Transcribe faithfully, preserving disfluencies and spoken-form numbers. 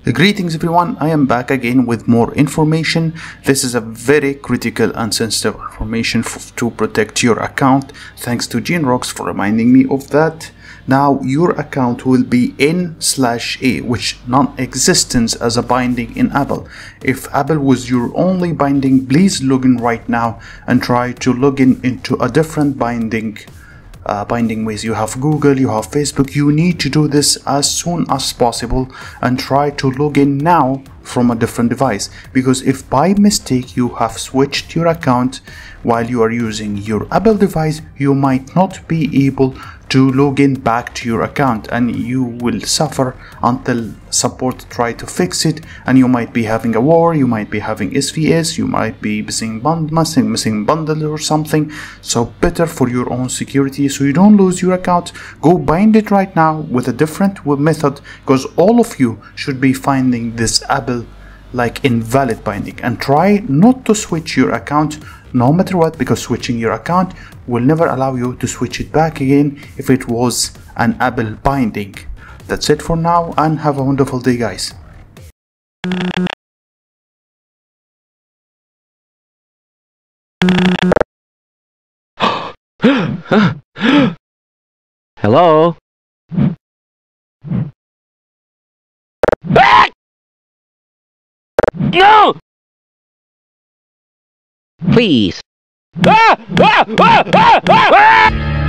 Greetings everyone, I am back again with more information. This is a very critical and sensitive information to protect your account. Thanks to GeneRocks for reminding me of that. Now your account will be N slash A, which non-existence as a binding in Apple. If Apple was your only binding, please log in right now and try to log in into a different binding Uh, binding ways. You have Google, you have Facebook. You need to do this as soon as possible and try to log in now from a different device, because if by mistake you have switched your account while you are using your Apple device, you might not be able to log in back to your account and you will suffer until support try to fix it, and you might be having a war, you might be having S V S, you might be missing bund missing, missing bundle or something. So better for your own security, so you don't lose your account, go bind it right now with a different method, because all of you should be finding this Apple like invalid binding, and try not to switch your account no matter what, because switching your account will never allow you to switch it back again if it was an Apple binding. That's it for now, and have a wonderful day, guys. Hello? No! Please. Ah! Ah! Ah! Ah! Ah!